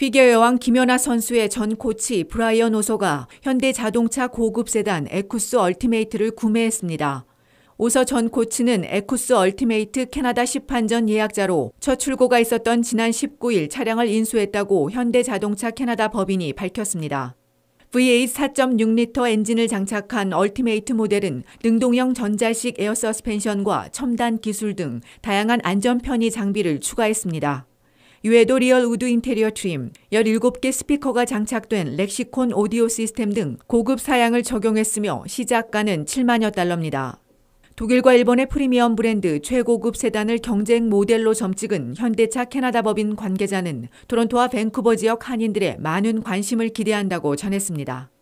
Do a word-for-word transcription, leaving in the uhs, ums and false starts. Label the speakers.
Speaker 1: 피겨 여왕 김연아 선수의 전 코치 브라이언 오서가 현대자동차 고급 세단 에쿠스 얼티메이트를 구매했습니다. 오서 전 코치는 에쿠스 얼티메이트 캐나다 시판전 예약자로 첫 출고가 있었던 지난 십구 일 차량을 인수했다고 현대자동차 캐나다 법인이 밝혔습니다. 브이 에잇 사 점 육 리터 엔진을 장착한 얼티메이트 모델은 능동형 전자식 에어 서스펜션과 첨단 기술 등 다양한 안전 편의 장비를 추가했습니다. 이외에도 리얼 우드 인테리어 트림, 열일곱 개 스피커가 장착된 렉시콘 오디오 시스템 등 고급 사양을 적용했으며 시작가는 칠만여 달러입니다. 독일과 일본의 프리미엄 브랜드 최고급 세단을 경쟁 모델로 점찍은 현대차 캐나다 법인 관계자는 토론토와 밴쿠버 지역 한인들의 많은 관심을 기대한다고 전했습니다.